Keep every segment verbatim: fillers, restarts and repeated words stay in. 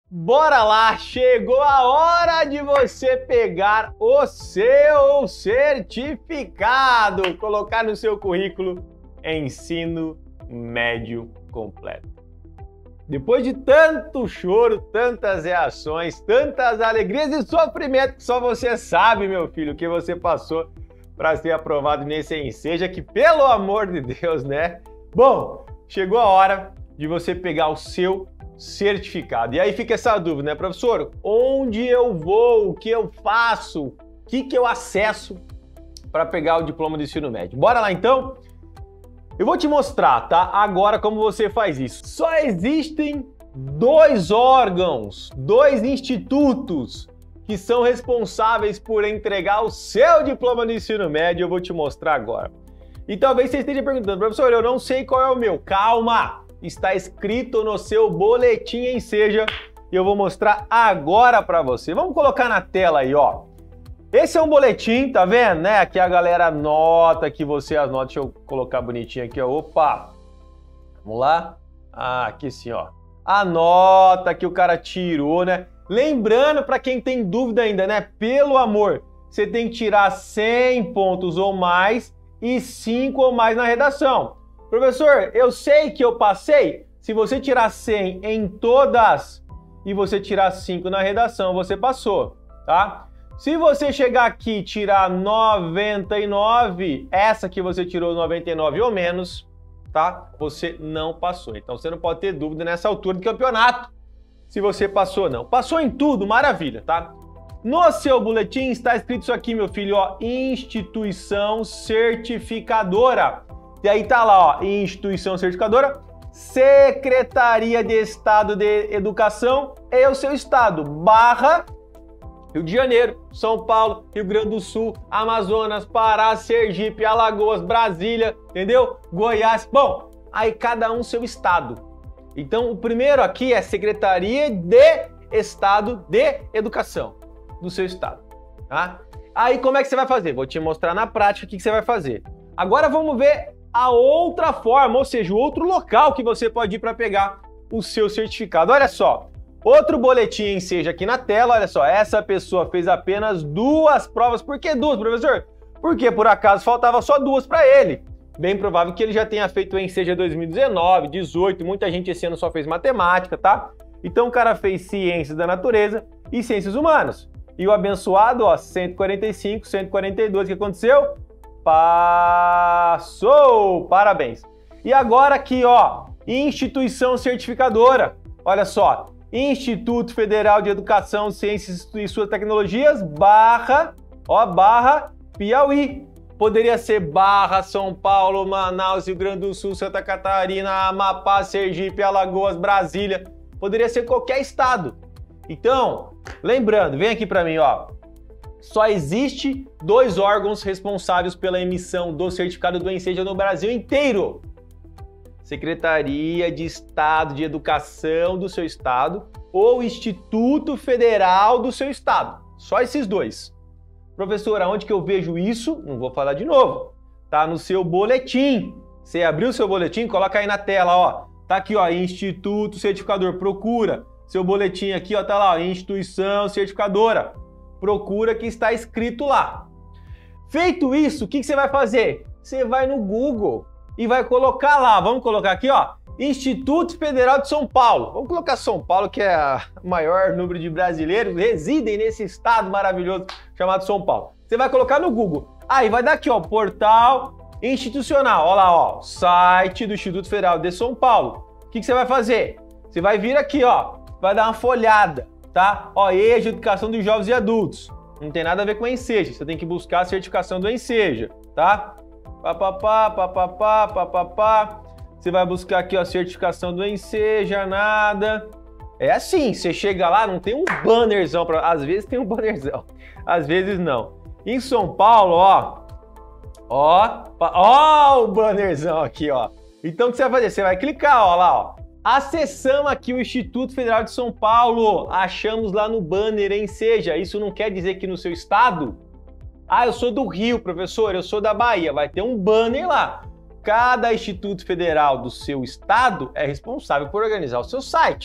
Bora lá, chegou a hora de você pegar o seu certificado, colocar no seu currículo ensino médio completo. Depois de tanto choro, tantas reações, tantas alegrias e sofrimento que só você sabe, meu filho, que você passou para ser aprovado nesse Enseja, que pelo amor de Deus, né? Bom, chegou a hora de você pegar o seu certificado. E aí fica essa dúvida, né, professor? Onde eu vou? O que eu faço? O que, que eu acesso para pegar o diploma do ensino médio? Bora lá então? Eu vou te mostrar, tá? Agora como você faz isso. Só existem dois órgãos, dois institutos que são responsáveis por entregar o seu diploma do ensino médio. Eu vou te mostrar agora. E talvez você esteja perguntando, professor, eu não sei qual é o meu. Calma! Está escrito no seu boletim Enseja e eu vou mostrar agora para você. Vamos colocar na tela aí, ó. Esse é um boletim, tá vendo, né? Aqui a galera anota, que você anota. Deixa eu colocar bonitinho aqui, ó. Opa! Vamos lá? Ah, aqui sim, ó. Anota que o cara tirou, né? Lembrando, para quem tem dúvida ainda, né? Pelo amor, você tem que tirar cem pontos ou mais e cinco ou mais na redação. Professor, eu sei que eu passei. Se você tirar cem em todas e você tirar cinco na redação, você passou, tá? Se você chegar aqui e tirar noventa e nove, essa que você tirou noventa e nove ou menos, tá? Você não passou. Então você não pode ter dúvida nessa altura do campeonato se você passou ou não. Passou em tudo, maravilha, tá? No seu boletim está escrito isso aqui, meu filho, ó, instituição certificadora. E aí tá lá, ó, instituição certificadora, Secretaria de Estado de Educação e o seu estado, barra Rio de Janeiro, São Paulo, Rio Grande do Sul, Amazonas, Pará, Sergipe, Alagoas, Brasília, entendeu? Goiás. Bom, aí cada um seu estado. Então o primeiro aqui é Secretaria de Estado de Educação do seu estado, tá? Aí como é que você vai fazer? Vou te mostrar na prática o que você vai fazer. Agora vamos ver a outra forma, ou seja, o outro local que você pode ir para pegar o seu certificado. Olha só, outro boletim Enseja aqui na tela, olha só, essa pessoa fez apenas duas provas. Por que duas, professor? Porque por acaso faltava só duas para ele. Bem provável que ele já tenha feito o Enseja dois mil e dezenove, dezoito, muita gente esse ano só fez matemática, tá? Então o cara fez Ciências da Natureza e Ciências Humanas. E o abençoado, ó, cento e quarenta e cinco, cento e quarenta e dois, o que aconteceu? Passou! Parabéns! E agora aqui, ó, instituição certificadora. Olha só, Instituto Federal de Educação, Ciências e Suas Tecnologias, barra, ó, barra Piauí. Poderia ser barra São Paulo, Manaus, Rio Grande do Sul, Santa Catarina, Amapá, Sergipe, Alagoas, Brasília. Poderia ser qualquer estado. Então, lembrando, vem aqui para mim, ó. Só existe dois órgãos responsáveis pela emissão do certificado do Enseja no Brasil inteiro. Secretaria de Estado de Educação do seu estado ou Instituto Federal do seu estado. Só esses dois. Professor, aonde que eu vejo isso? Não vou falar de novo. Tá no seu boletim. Você abriu o seu boletim, coloca aí na tela, ó. Tá aqui, ó, Instituto Certificador. Procura. Seu boletim aqui, ó, tá lá, ó, Instituição Certificadora. Procura que está escrito lá. Feito isso, o que, que você vai fazer? Você vai no Google e vai colocar lá, vamos colocar aqui, ó, Instituto Federal de São Paulo. Vamos colocar São Paulo, que é o maior número de brasileiros que residem nesse estado maravilhoso chamado São Paulo. Você vai colocar no Google. Aí vai dar aqui, ó, portal institucional. Olha lá, ó, site do Instituto Federal de São Paulo. O que, que você vai fazer? Você vai vir aqui, ó, vai dar uma folhada. Tá? Ó, EJA, Educação dos Jovens e Adultos. Não tem nada a ver com Enseja. Você tem que buscar a certificação do Enseja, tá? Papapá, papapá, papapá. Você vai buscar aqui, ó, a certificação do Enseja, nada. É assim, você chega lá, não tem um bannerzão. Pra... Às vezes tem um bannerzão, às vezes não. Em São Paulo, ó. Ó, ó o bannerzão aqui, ó. Então o que você vai fazer? Você vai clicar, ó, lá, ó. Acessamos aqui o Instituto Federal de São Paulo, achamos lá no banner Enseja. Isso não quer dizer que no seu estado? Ah, eu sou do Rio, professor, eu sou da Bahia. Vai ter um banner lá. Cada Instituto Federal do seu estado é responsável por organizar o seu site.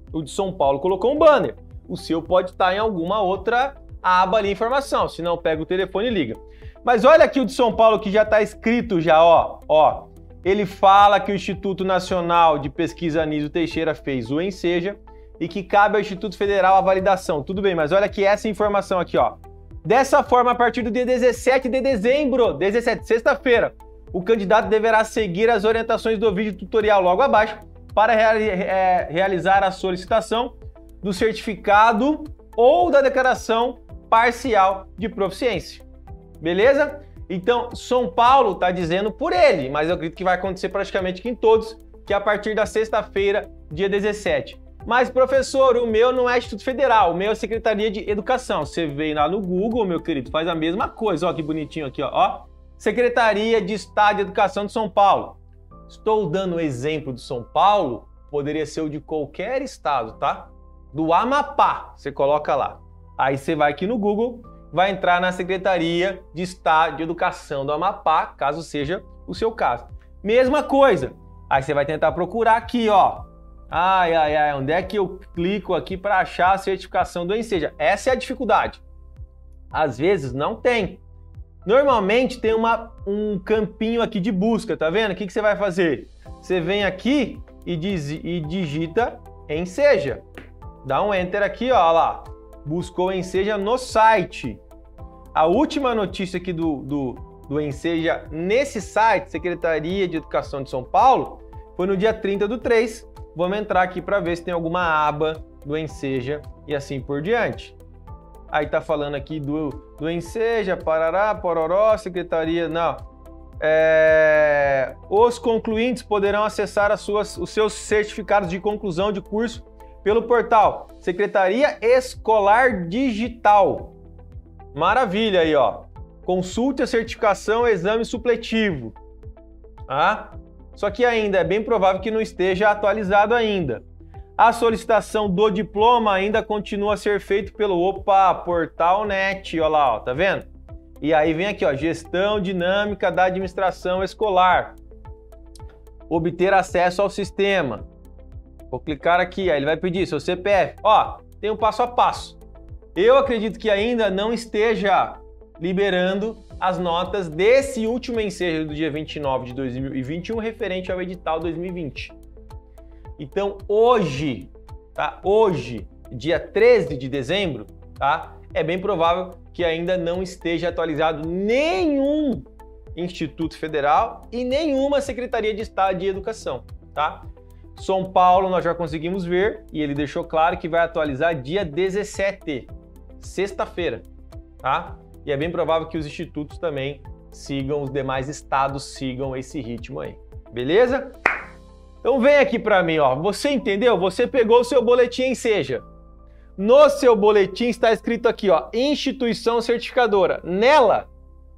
O de São Paulo colocou um banner. O seu pode estar em alguma outra aba ali, informação. Se não, pega o telefone e liga. Mas olha aqui o de São Paulo que já está escrito já, ó. ó. Ele fala que o Instituto Nacional de Pesquisa Anísio Teixeira fez o Enseja e que cabe ao Instituto Federal a validação. Tudo bem, mas olha aqui essa informação aqui, ó. Dessa forma, a partir do dia dezessete de dezembro, dezessete, sexta-feira, o candidato deverá seguir as orientações do vídeo tutorial logo abaixo para reali é, realizar a solicitação do certificado ou da declaração parcial de proficiência. Beleza? Então, São Paulo está dizendo por ele, mas eu acredito que vai acontecer praticamente que em todos, que é a partir da sexta-feira, dia dezessete. Mas, professor, o meu não é Instituto Federal, o meu é Secretaria de Educação. Você vem lá no Google, meu querido, faz a mesma coisa. Ó, que bonitinho aqui, ó. ó. Secretaria de Estado de Educação de São Paulo. Estou dando o exemplo de São Paulo, poderia ser o de qualquer estado, tá? Do Amapá, você coloca lá. Aí você vai aqui no Google, vai entrar na Secretaria de Estado de Educação do Amapá, caso seja o seu caso. Mesma coisa. Aí você vai tentar procurar aqui, ó. Ai, ai, ai, onde é que eu clico aqui para achar a certificação do Enseja? Essa é a dificuldade. Às vezes não tem. Normalmente tem uma, um campinho aqui de busca, tá vendo? O que, que você vai fazer? Você vem aqui e, diz, e digita Enseja. Dá um Enter aqui, ó lá. Buscou Enseja no site. A última notícia aqui do, do, do Enseja nesse site, Secretaria de Educação de São Paulo, foi no dia trinta do três. Vamos entrar aqui para ver se tem alguma aba do Enseja e assim por diante. Aí tá falando aqui do, do Enseja, Parará, Pororó, Secretaria... Não. É, os concluintes poderão acessar as suas, os seus certificados de conclusão de curso pelo portal Secretaria Escolar Digital. Maravilha aí, ó. Consulte a certificação, exame supletivo. Ah? Só que ainda é bem provável que não esteja atualizado ainda. A solicitação do diploma ainda continua a ser feita pelo opa, Portal Net, olha lá, ó, tá vendo? E aí vem aqui, ó, gestão dinâmica da administração escolar. Obter acesso ao sistema. Vou clicar aqui, aí ele vai pedir seu C P F. Ó, tem um passo a passo. Eu acredito que ainda não esteja liberando as notas desse último Enseja do dia vinte e nove de dois mil e vinte e um referente ao edital dois mil e vinte. Então hoje, tá? Hoje, dia treze de dezembro, tá? É bem provável que ainda não esteja atualizado nenhum Instituto Federal e nenhuma Secretaria de Estado de Educação, tá? São Paulo nós já conseguimos ver e ele deixou claro que vai atualizar dia dezessete, sexta-feira, tá? E é bem provável que os institutos também sigam, os demais estados sigam esse ritmo aí, beleza? Então vem aqui para mim, ó. Você entendeu? Você pegou o seu boletim Enseja. No seu boletim está escrito aqui, ó, instituição certificadora. Nela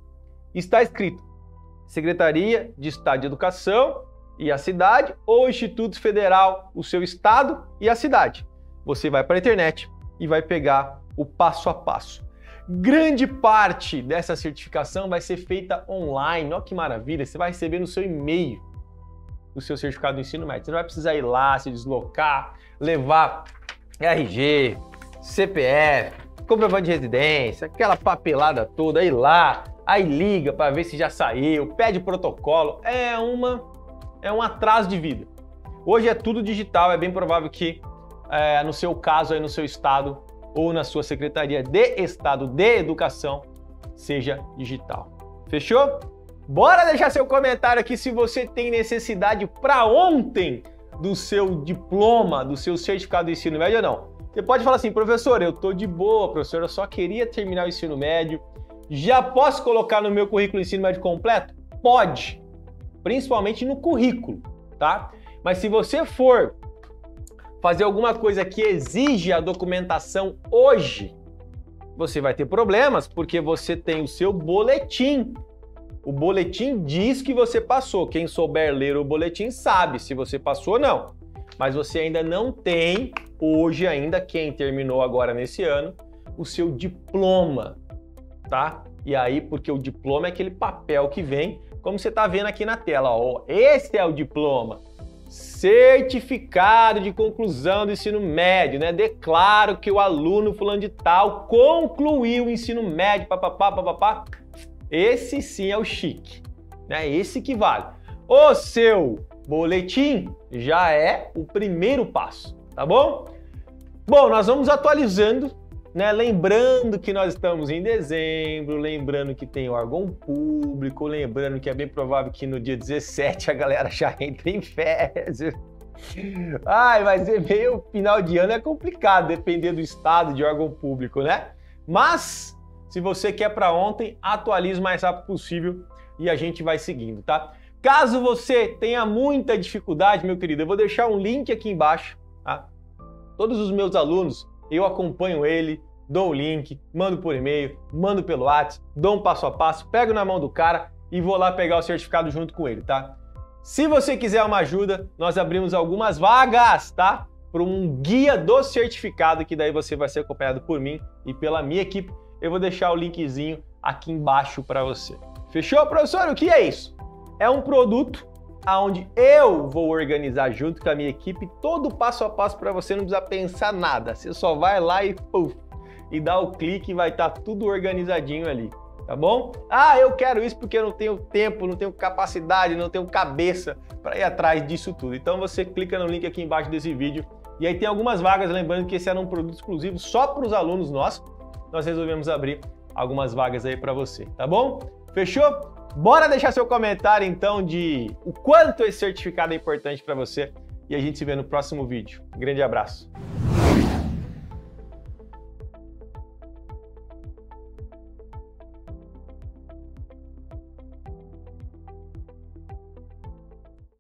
está escrito Secretaria de Estado de Educação e a cidade ou Instituto Federal, o seu estado e a cidade. Você vai para a internet e vai pegar o passo a passo. Grande parte dessa certificação vai ser feita online. Olha que maravilha, você vai receber no seu e-mail o seu certificado do ensino médio. Você não vai precisar ir lá, se deslocar, levar R G, C P F, comprovante de residência, aquela papelada toda, ir lá, aí liga para ver se já saiu, pede protocolo. É, uma, é um atraso de vida. Hoje é tudo digital, é bem provável que é, no seu caso, aí no seu estado, ou na sua Secretaria de Estado de Educação, seja digital. Fechou? Bora deixar seu comentário aqui se você tem necessidade para ontem do seu diploma, do seu certificado do ensino médio ou não. Você pode falar assim, professor, eu tô de boa, professor, eu só queria terminar o ensino médio. Já posso colocar no meu currículo ensino médio completo? Pode, principalmente no currículo, tá? Mas se você for fazer alguma coisa que exige a documentação hoje, você vai ter problemas porque você tem o seu boletim. O boletim diz que você passou. Quem souber ler o boletim sabe se você passou ou não. Mas você ainda não tem, hoje ainda, quem terminou agora nesse ano, o seu diploma, tá? E aí, porque o diploma é aquele papel que vem, como você está vendo aqui na tela, ó. Esse é o diploma. certificado de conclusão do ensino médio, né? Declaro que o aluno fulano de tal concluiu o ensino médio, papapá, papapá. Esse sim é o chique, né? Esse que vale. O seu boletim já é o primeiro passo, tá bom? Bom, nós vamos atualizando, né? Lembrando que nós estamos em dezembro, lembrando que tem órgão público, lembrando que é bem provável que no dia dezessete a galera já entre em férias. Ai, mas é meio final de ano é complicado, depender do estado de órgão público, né? Mas, se você quer para ontem, atualize o mais rápido possível e a gente vai seguindo, tá? Caso você tenha muita dificuldade, meu querido, eu vou deixar um link aqui embaixo, tá? Todos os meus alunos, eu acompanho ele, dou o link, mando por e-mail, mando pelo WhatsApp, dou um passo a passo, pego na mão do cara e vou lá pegar o certificado junto com ele, tá? Se você quiser uma ajuda, nós abrimos algumas vagas, tá? Para um guia do certificado, que daí você vai ser acompanhado por mim e pela minha equipe. Eu vou deixar o linkzinho aqui embaixo para você. Fechou, professor? O que é isso? É um produto onde eu vou organizar junto com a minha equipe todo o passo a passo para você não precisar pensar nada. Você só vai lá e puf, e dá o clique e vai estar tá tudo organizadinho ali, tá bom? Ah, eu quero isso porque eu não tenho tempo, não tenho capacidade, não tenho cabeça para ir atrás disso tudo. Então você clica no link aqui embaixo desse vídeo e aí tem algumas vagas, lembrando que esse era um produto exclusivo só para os alunos nossos. Nós resolvemos abrir algumas vagas aí para você, tá bom? Fechou? Bora deixar seu comentário então de o quanto esse certificado é importante para você e a gente se vê no próximo vídeo. Um grande abraço.